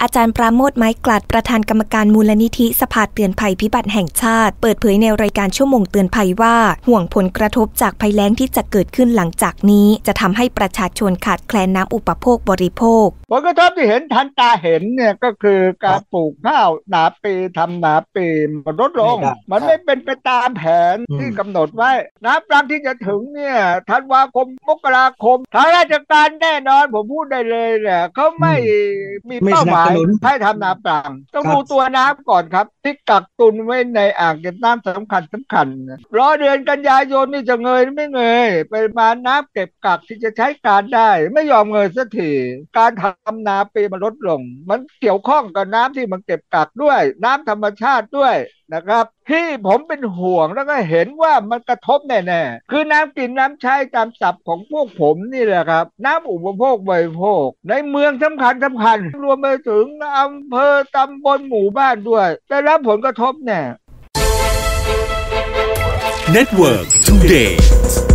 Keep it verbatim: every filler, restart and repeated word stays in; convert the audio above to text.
อาจารย์ปราโมทย์ไม้กลัดประธานกรรมการมูลนิธิสภาเตือนภัยพิบัติแห่งชาติเปิดเผยในรายการชั่วโมงเตือนภัยว่าห่วงผลกระทบจากภัยแล้งที่จะเกิดขึ้นหลังจากนี้จะทำให้ประชาชนขาดแคลนน้ำอุปโภคบริโภคผลกระทบที่เห็นทันตาเห็นเนี่ยก็คือการปลูกข้าวหนาปีทำหนาปีมันลดลงมันไม่เป็นไปตามแผนที่กำหนดไว้น้ำปลาที่จะถึงเนี่ยธันวาคมมกราคมทางราชการแน่นอนผมพูดได้เลยแหละเขาไม่มีเป้าหมายให้ทำนาปลังต้องดูตัวน้ำก่อนครับที่กักตุนไว้ในอ่างเก็บน้ำสำคัญสำคัญรอเดือนกันยายนนี่จะเงยไม่เงยปริมาณน้ำเก็บกักที่จะใช้การได้ไม่ยอมเงยสักทีการทำนาปีมันลดลงมันเกี่ยวข้องกับน้ำที่มันเก็บกักด้วยน้ำธรรมชาติด้วยนะครับที่ผมเป็นห่วงแล้วก็เห็นว่ามันกระทบแน่ๆคือน้ำกินน้ำใช้ตามศัพท์ของพวกผมนี่แหละครับน้ำอุปโภคบริโภคในเมืองสำคัญสำคัญรวมไปถึงอำเภอตำบลหมู่บ้านด้วยได้รับผลกระทบแน่ Network Today